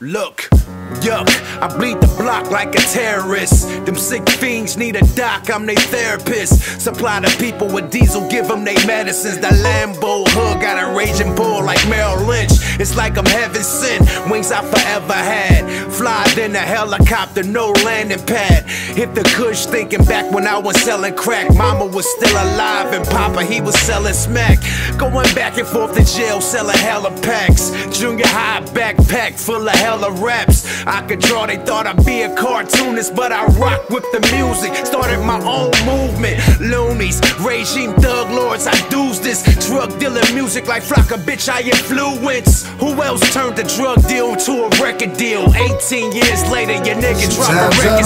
Look, yuck, I bleed the block like a terrorist. Them sick fiends need a doc, I'm they therapist. Supply the people with diesel, give them they medicines. The Lambo hood got a raging bull like Merrill Lynch. It's like I'm heaven sent, wings I forever had. Fly in a helicopter, no landing pad. Hit the kush thinking back when I was selling crack. Mama was still alive and Papa, he was selling smack. Going back and forth to jail, selling hella packs. Junior high backpack full of hella raps. I could draw, they thought I'd be a cartoonist, but I rock with the music. Started my own movement. Loonies, regime thug lords, I do's this. Drug dealer music like Flocka, bitch, I influence. Who else turned the drug deal to a record deal? 18 years later, your nigga drop a record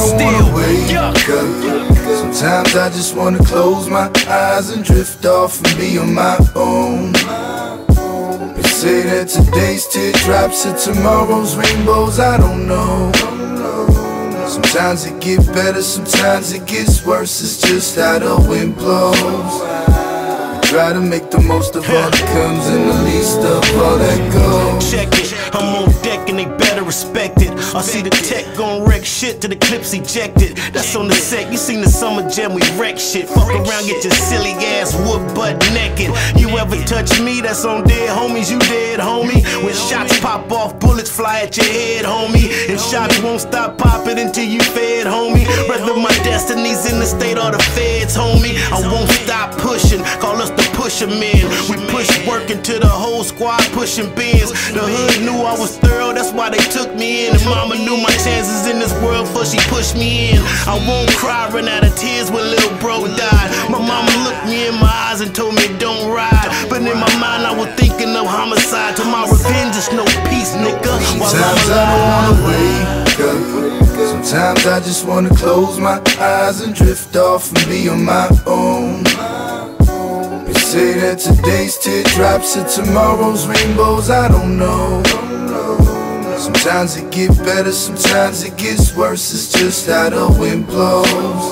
still. Sometimes I just wanna close my eyes and drift off and be on my own. They say that today's teardrops are tomorrow's rainbows, I don't know. Sometimes it gets better, sometimes it gets worse, it's just how the wind blows. Try to make the most of all that comes and the least of all that goes. Check it, I'm on deck and they better respect it. I see the tech gon' wreck shit till the clips ejected. That's on the set, you seen the summer jam, we wreck shit. Fuck around, get your silly ass whooped butt naked. You ever touch me, that's on dead homies, you dead homie. When shots pop off, bullets fly at your head homie. And shots won't stop popping until you fed homie. Whether my destiny's in the state or the feds homie, I won't stop pushing, call us the pusher men. We push work until the whole squad pushing bins. The hood knew I was thorough, that's why they took me in. And mama knew my chances in this world before she pushed me in. I won't cry, run out of tears when little bro died. My mama looked me in my eyes and told me don't ride. But in my mind I was thinking of homicide. To my revenge is no peace, nigga. Sometimes I don't wanna wake up. Sometimes I just wanna close my eyes and drift off and be on my own. They say that today's teardrops are tomorrow's rainbows, I don't know. Sometimes it gets better, sometimes it gets worse, it's just how the wind blows.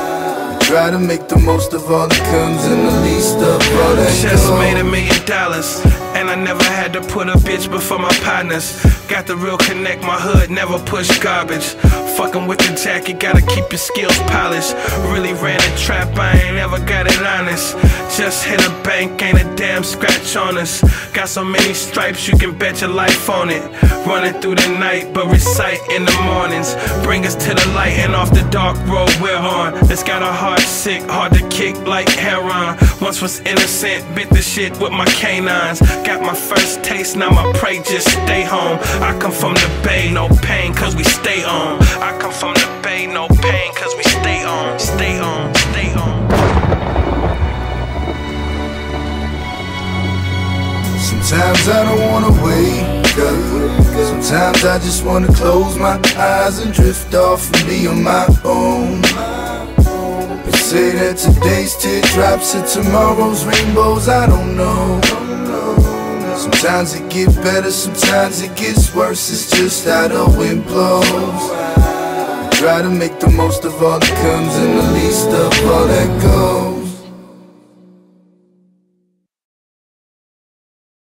Try to make the most of all that comes and the least of all that goes. Just made $1 million and I never had to put a bitch before my partners. Got the real connect, my hood never push garbage. Fucking with the jacket, gotta keep your skills polished. Really ran a trap, I ain't ever got it honest. Just hit a bank, ain't a damn scratch on us. Got so many stripes, you can bet your life on it. Running through the night, but recite in the mornings. Bring us to the light and off the dark road we're on. It's got a heart sick, hard to kick like heroin. Once was innocent, bit the shit with my canines. Got my first taste, now my prey, just stay home. I come from the Bay, no pain, cause we stay on. I come from the Bay, no pain, cause we stay on, stay on, stay on. Sometimes I don't wanna wake up. Sometimes I just wanna close my eyes and drift off and be on my own. They say that today's teardrops are tomorrow's rainbows, I don't know. Sometimes it gets better, sometimes it gets worse, it's just how the wind blows. Try to make the most of all that comes and the least of all that goes.